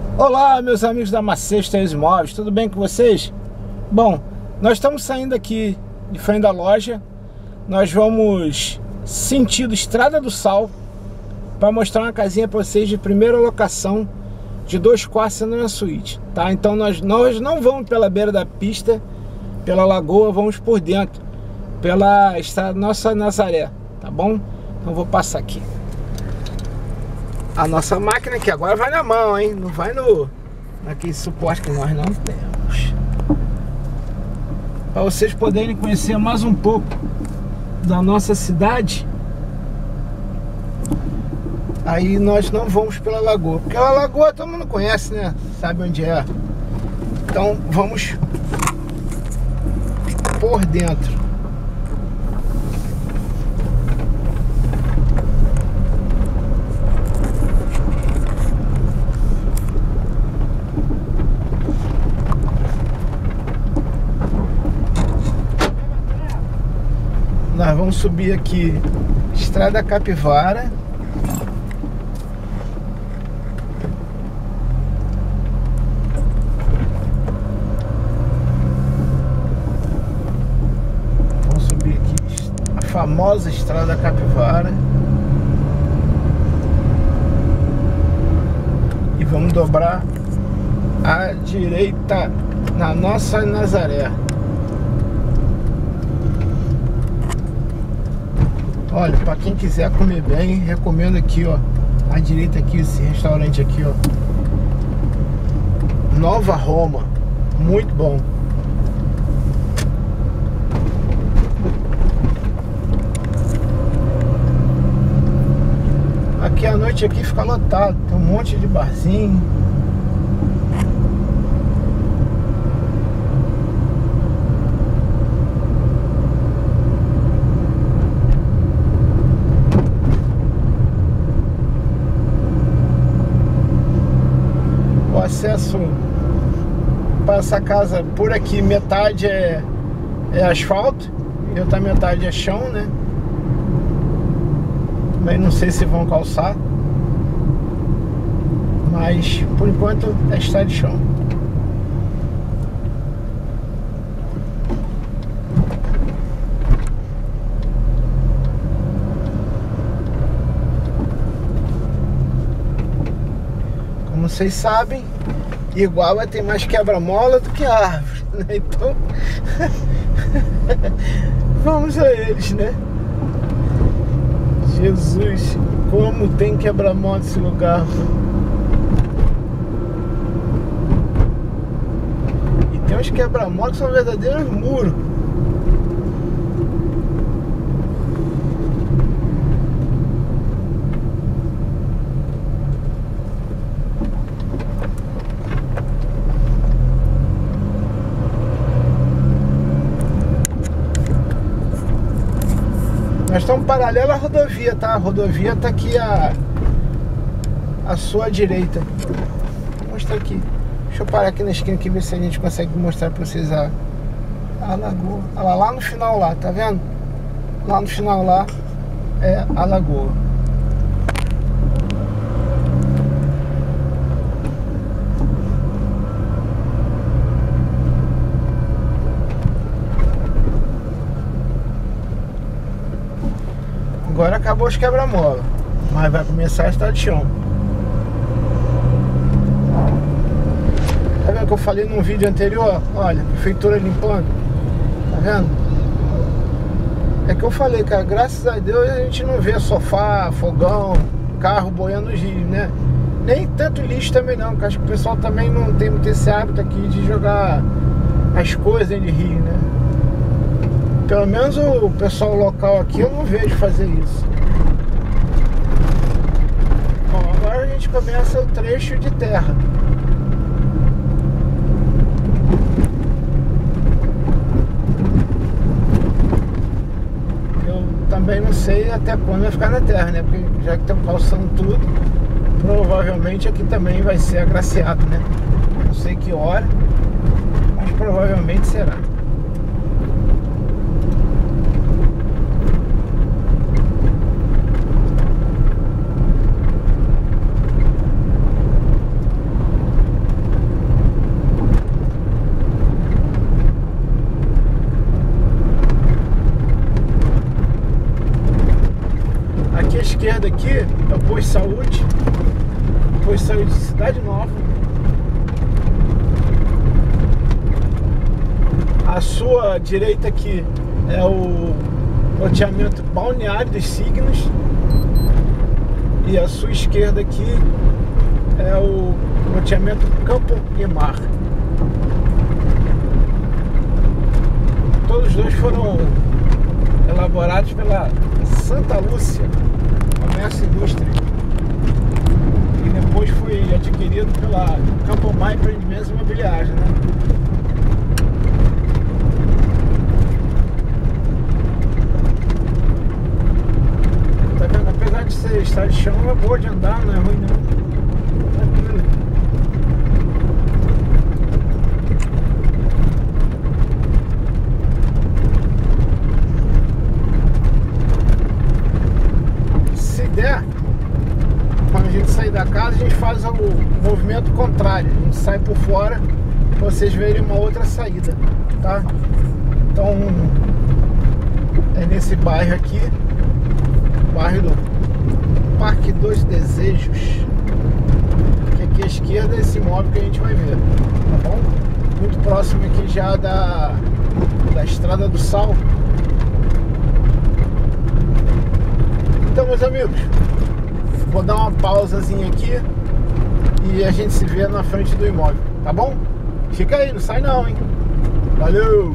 Olá, meus amigos da Maceió Imóveis, tudo bem com vocês? Bom, nós estamos saindo aqui de frente da loja. Nós vamos sentido Estrada do Sal para mostrar uma casinha para vocês de primeira locação de 2 quartos sendo uma suíte, tá? Então nós não vamos pela beira da pista, pela lagoa, vamos por dentro, pela estrada Nossa Nazaré, tá bom? Então vou passar aqui a nossa máquina, que agora vai na mão, hein? Não vai naquele suporte que nós não temos. Para vocês poderem conhecer mais um pouco da nossa cidade. Aí nós não vamos pela lagoa, porque a lagoa todo mundo conhece, né? Sabe onde é. Então vamos por dentro. Nós vamos subir aqui Estrada Capivara. Vamos subir aqui a famosa Estrada Capivara. E vamos dobrar à direita na Nossa Nazaré. Olha, para quem quiser comer bem, recomendo aqui, ó, à direita aqui, esse restaurante aqui, ó, Nova Roma, muito bom. Aqui à noite aqui fica lotado, tem um monte de barzinho. Acesso para essa casa por aqui, metade é asfalto e outra metade é chão, né? Também não sei se vão calçar, mas por enquanto é estrada de chão. Como vocês sabem, Iguaba tem mais quebra-mola do que árvore, né? Então vamos a eles, né? Jesus, como tem quebra-mola nesse lugar. E tem uns quebra-mola que são verdadeiros muros. Nós estamos paralelo à rodovia, tá? A rodovia tá aqui à sua direita. Vou mostrar aqui. Deixa eu parar aqui na esquina aqui, ver se a gente consegue mostrar pra vocês a lagoa. Olha lá no final lá, tá vendo? Lá no final lá é a lagoa. Agora acabou os quebra-mola, mas vai começar a estrada de chão. Tá vendo que eu falei num vídeo anterior? Olha, prefeitura limpando. Tá vendo? É que eu falei, cara, graças a Deus a gente não vê sofá, fogão, carro boiando nos rios, né? Nem tanto lixo também não, porque acho que o pessoal também não tem muito esse hábito aqui de jogar as coisas dentro de rio, né? Pelo menos o pessoal local aqui eu não vejo fazer isso. Bom, agora a gente começa o trecho de terra. Eu também não sei até quando vai ficar na terra, né? Porque já que estão calçando tudo, provavelmente aqui também vai ser agraciado, né? Não sei que hora, mas provavelmente será. depois saiu de Cidade Nova. À sua direita aqui é o loteamento Balneário dos Signos. E à sua esquerda aqui é o loteamento Campo e Mar. Todos os dois foram elaborados pela Santa Lúcia Comércio e Indústria, e depois foi adquirido pela Campo Mar Empreendimentos Imobiliários, né? Tá vendo? Apesar de ser estrada de chão, é boa de andar, não é ruim não. Quando a gente sair da casa, a gente faz o movimento contrário, a gente sai por fora para vocês verem uma outra saída, tá? Então é nesse bairro aqui, bairro do Parque dos Desejos, que aqui à esquerda é esse imóvel que a gente vai ver, tá bom? Muito próximo aqui já da Estrada do Sal. Então, meus amigos, vou dar uma pausazinha aqui e a gente se vê na frente do imóvel, tá bom? Fica aí, não sai não, hein? Valeu!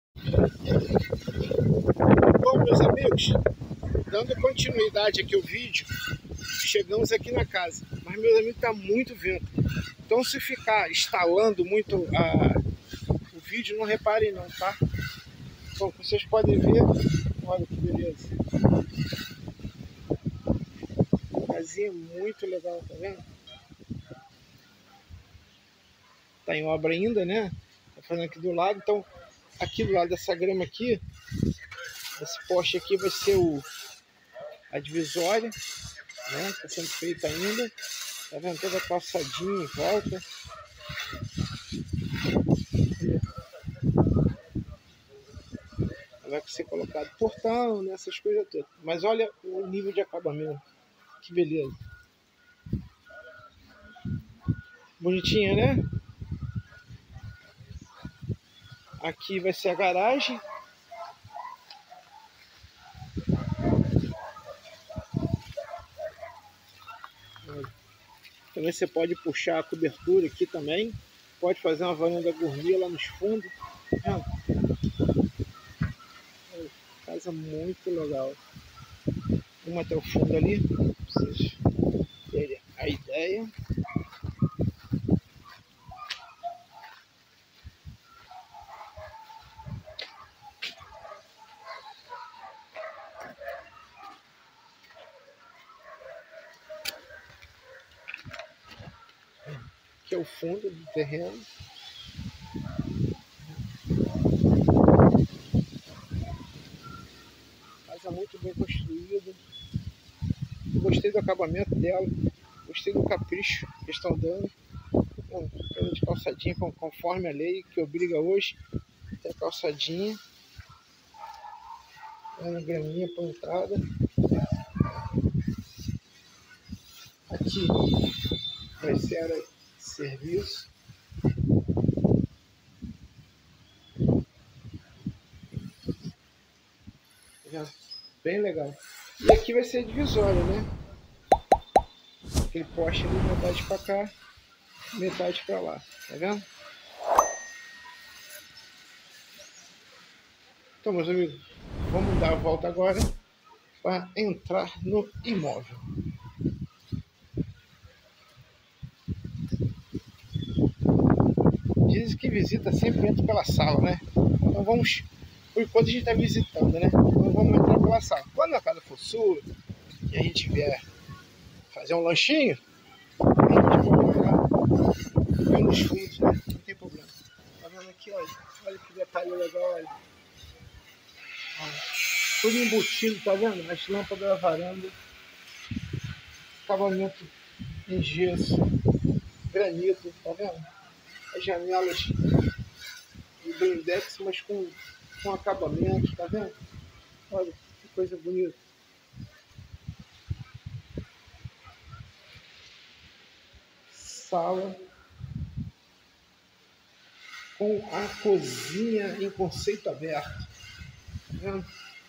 Bom, meus amigos, dando continuidade aqui ao vídeo, chegamos aqui na casa. Mas, meus amigos, tá muito vento. Então, se ficar instalando muito o vídeo, não reparem não, tá? Bom, vocês podem ver, olha que beleza. Casinha muito legal, tá vendo? Tá em obra ainda, né? Tá fazendo aqui do lado. Então, aqui do lado dessa grama aqui, esse poste aqui vai ser a divisória, né? Tá sendo feita ainda. Tá vendo? Toda a calçadinha em volta. Vai ser colocado portão, né? Essas coisas todas. Mas olha o nível de acabamento. Que beleza. Bonitinha, né? Aqui vai ser a garagem. Também você pode puxar a cobertura aqui também. Pode fazer uma varanda gourmet lá nos fundos. Casa muito legal. Vamos até o fundo ali, para vocês terem a ideia. Aqui é o fundo do terreno. Casa muito bem construída. Gostei do acabamento dela. Gostei do capricho que estão dando. Casa de calçadinha conforme a lei que obriga hoje. Tem a calçadinha. Uma graminha plantada. Aqui vai ser área de serviço. Bem legal. E aqui vai ser a divisória, né? Aquele poste ali, metade para cá, metade para lá. Tá vendo? Então, meus amigos, vamos dar a volta agora para entrar no imóvel. Dizem que visita sempre entra pela sala, né? Então vamos, por enquanto a gente está visitando, né? Então vamos entrar pela sala. Quando a casa for sua e a gente vier fazer um lanchinho, a gente pode colocar bem nos fundos, né? Não tem problema. Tá vendo aqui, olha? Olha que detalhe legal, olha. Tudo embutido, tá vendo? As lâmpadas da varanda, acabamento em gesso, granito, tá vendo? As janelas de blindex, mas com acabamento, tá vendo? Olha que coisa bonita. sala com a cozinha em conceito aberto. Tá vendo?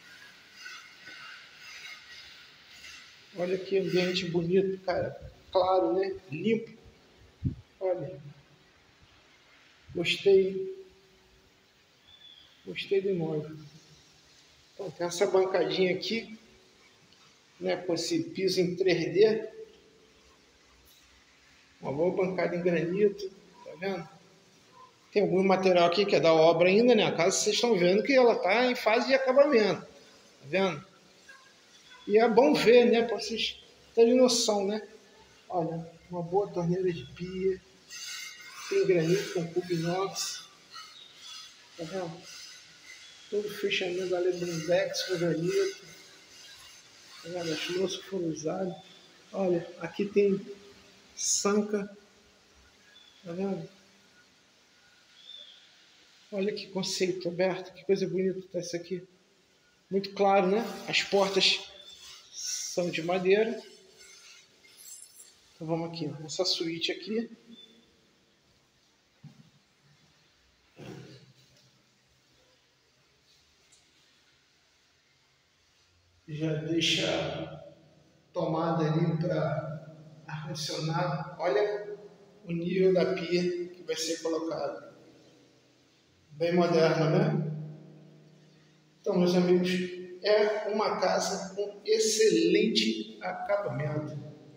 Olha que ambiente bonito, cara. Claro, né? Limpo. Olha. Gostei. Gostei do imóvel. Então, tem essa bancadinha aqui, né? Com esse piso em 3D. Uma boa bancada em granito. Tá vendo? Tem algum material aqui que é da obra ainda, né? A casa vocês estão vendo que ela está em fase de acabamento. Tá vendo? E é bom ver, né? Para vocês terem noção, né? Olha, uma boa torneira de pia. Tem granito com cubo inox. Tá vendo? Todo fechamento ali blindex com granito. Tá vendo? As louças foram usadas. Olha, aqui tem sanca. Tá vendo? Olha que conceito aberto, que coisa bonita tá isso aqui. Muito claro, né? As portas são de madeira. Então vamos aqui, essa suíte aqui. Já deixa a tomada ali para ar-condicionado. Olha o nível da pia que vai ser colocado. Bem moderno, né? Então, meus amigos, é uma casa com excelente acabamento.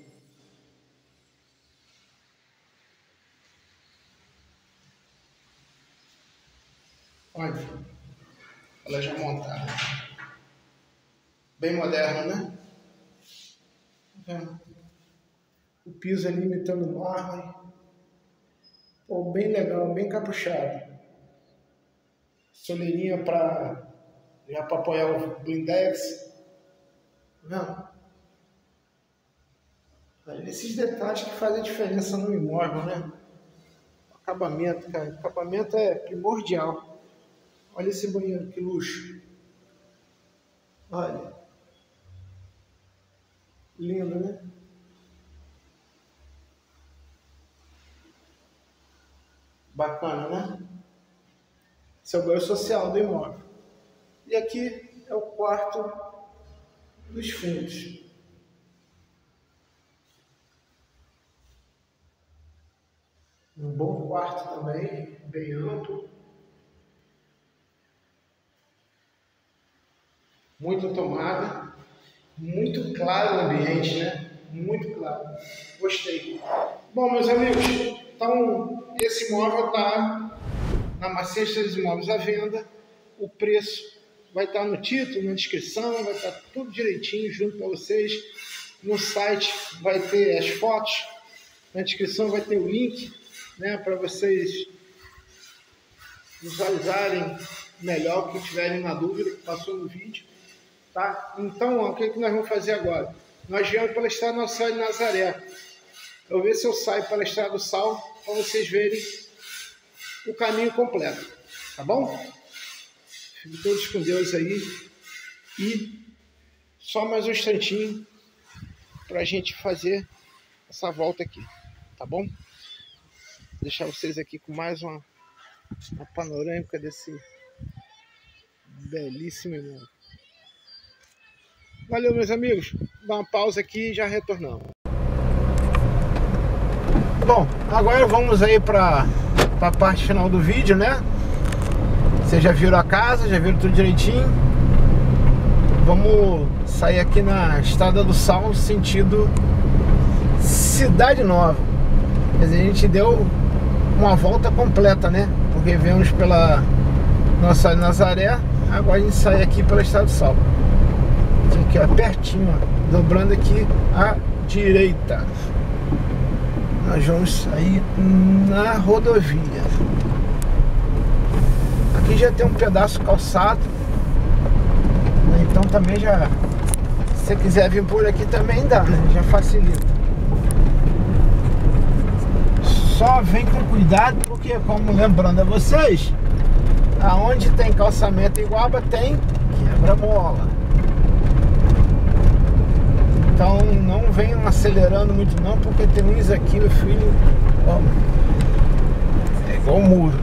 Olha, ela já montada. Bem moderno, né? O piso ali imitando mármore. Pô, bem legal, bem caprichado. Soleirinha para apoiar o blindex. Não. Esses detalhes que fazem diferença no imóvel, né? O acabamento, cara. O acabamento é primordial. Olha esse banheiro, que luxo. Olha. Lindo, né? Bacana, né? Esse é o banheiro social do imóvel. E aqui é o quarto dos fundos. Um bom quarto também, bem amplo. Muito tomada. Muito claro o ambiente, né? Muito claro. Gostei. Bom, meus amigos, então esse imóvel está na Maceiras Três Imóveis à venda. O preço vai estar no título, na descrição, vai estar tudo direitinho junto para vocês. No site vai ter as fotos, na descrição vai ter o link, né, para vocês visualizarem melhor o que tiverem na dúvida que passou no vídeo. Tá? Então, ó, o que nós vamos fazer agora? Nós viemos pela Estrada Nossa Senhora de Nazaré. Eu vou ver se eu saio pela Estrada do Sal para vocês verem o caminho completo. Tá bom? Fiquem todos com Deus aí. E só mais um instantinho para a gente fazer essa volta aqui. Tá bom? Vou deixar vocês aqui com mais uma panorâmica desse belíssimo imóvel. Valeu, meus amigos. Dá uma pausa aqui e já retornamos. Bom, agora vamos aí para a parte final do vídeo, né? Vocês já viram a casa, já viram tudo direitinho. Vamos sair aqui na Estrada do Sal, sentido Cidade Nova. Quer dizer, a gente deu uma volta completa, né? Porque viemos pela Nossa Senhora de Nazaré, agora a gente sai aqui pela Estrada do Sal. Aqui, ó, pertinho, ó, dobrando aqui à direita. Nós vamos sair na rodovia. Aqui já tem um pedaço calçado, né? Então também já, se você quiser vir por aqui também dá, né? Já facilita. Só vem com cuidado, porque, como lembrando a vocês, aonde tem calçamento iguaba tem quebra-mola. Então não venham acelerando muito não, porque tem uns aqui, meu filho, ó, é igual um muro.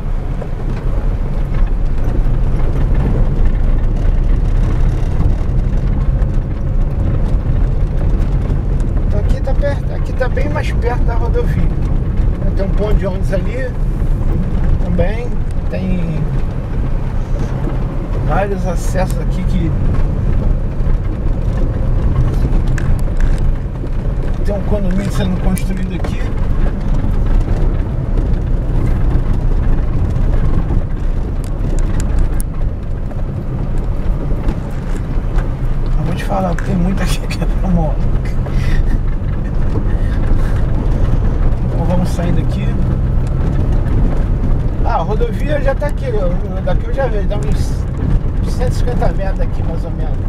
Então aqui tá perto, aqui tá bem mais perto da rodovia. Tem um ponto de ônibus ali também, tem vários acessos aqui que tem um condomínio sendo construído aqui. Eu vou te falar, tem muita gente que é famosa. Então vamos saindo aqui. Ah, a rodovia já tá aqui, daqui eu já vejo, dá uns 150 metros daqui mais ou menos.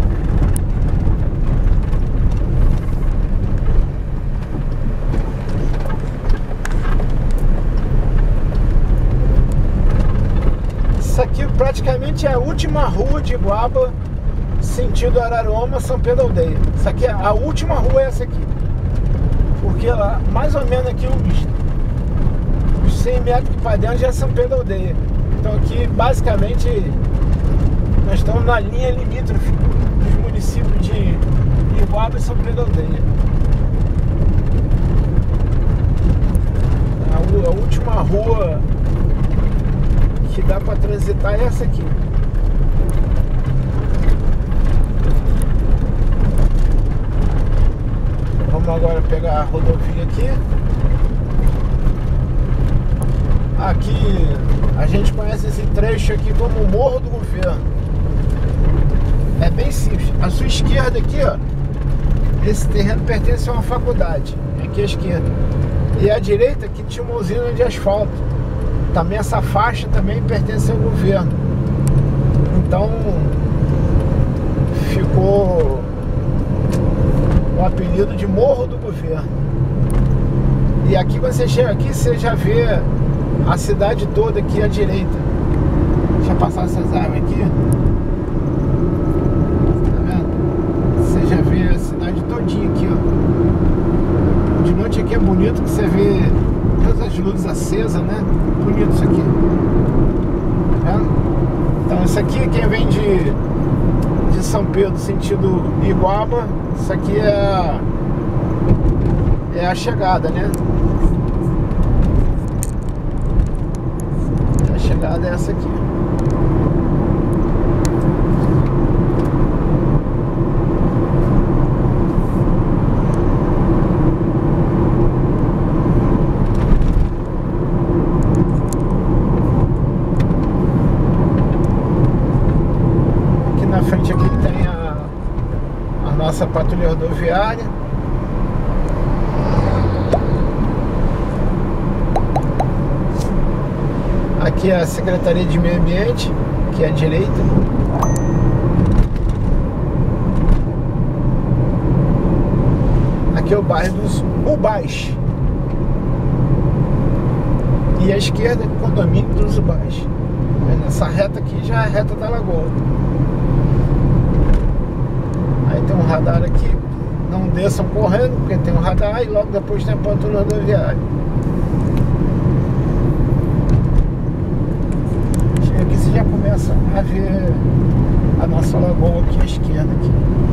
Isso aqui praticamente é a última rua de Iguaba, sentido Araruama, São Pedro Aldeia. Isso aqui é a última rua, é essa aqui. Porque lá, mais ou menos aqui uns 100 metros para dentro já é São Pedro Aldeia. Então aqui basicamente nós estamos na linha limítrofe dos municípios de Iguaba e São Pedro Aldeia. A última rua que dá para transitar é essa aqui. Vamos agora pegar a rodovia aqui. Aqui a gente conhece esse trecho aqui como o Morro do Governo. É bem simples. A sua esquerda aqui, ó, esse terreno pertence a uma faculdade. Aqui à esquerda. E à direita aqui tinha uma usina de asfalto. Também essa faixa também pertence ao governo. Então ficou o apelido de Morro do Governo. E aqui quando você chega aqui, você já vê a cidade toda aqui à direita. Deixa eu passar essas árvores aqui. Tá vendo? Você já vê a cidade todinha aqui, ó. De noite aqui é bonito que você vê todas as luzes acesas, né? Bonito isso aqui. Tá vendo? Então isso aqui, quem vem de São Pedro, sentido Iguaba, isso aqui é a chegada, né? A chegada é essa aqui. Aqui na frente aqui tem a nossa patrulha rodoviária. Aqui é a Secretaria de Meio Ambiente, que é à direita. Aqui é o bairro dos Ubás. E à esquerda é o condomínio dos Ubás. Essa reta aqui já é a reta da Lagoa. Aí tem um radar aqui. Não desçam correndo, porque tem um radar. E logo depois tem a patrulha rodoviária. Aqui você já começa a ver a nossa lagoa aqui à esquerda aqui.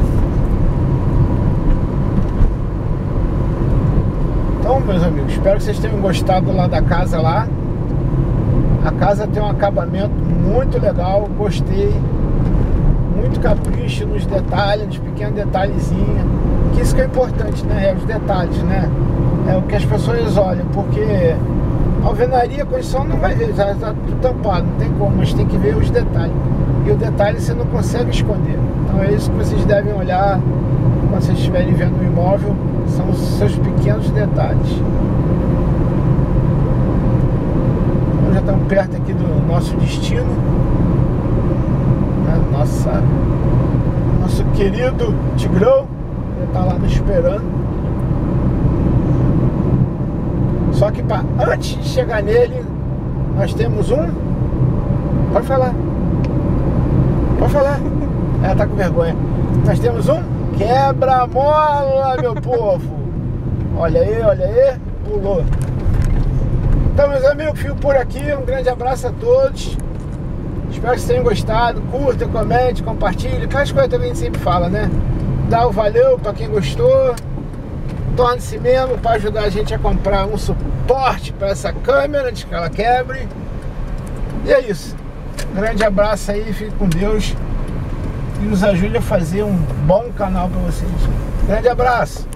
Então, meus amigos, espero que vocês tenham gostado lá da casa lá. A casa tem um acabamento muito legal, gostei. Muito capricho nos detalhes, nos pequenos detalhezinhos. Que isso que é importante, né? É os detalhes, né? É o que as pessoas olham, porque a alvenaria, a construção não vai ver, já está tudo tampado, não tem como, mas tem que ver os detalhes. E o detalhe você não consegue esconder. Então é isso que vocês devem olhar quando vocês estiverem vendo o imóvel, são os seus pequenos detalhes. Então já estamos perto aqui do nosso destino. Nosso querido Tigrão já está lá nos esperando. Só que antes de chegar nele, nós temos um... Pode falar. Pode falar. Ela tá com vergonha. Nós temos um Quebra a mola, meu povo. Olha aí, pulou. Então, meus amigos, fico por aqui. Um grande abraço a todos. Espero que vocês tenham gostado. Curta, comente, compartilhe. Aquelas coisas também a gente sempre fala, né? Dá o valeu para quem gostou. Torne-se membro para ajudar a gente a comprar um suporte para essa câmera antes que ela quebre. E é isso. Grande abraço aí, fique com Deus e nos ajude a fazer um bom canal para vocês. Grande abraço.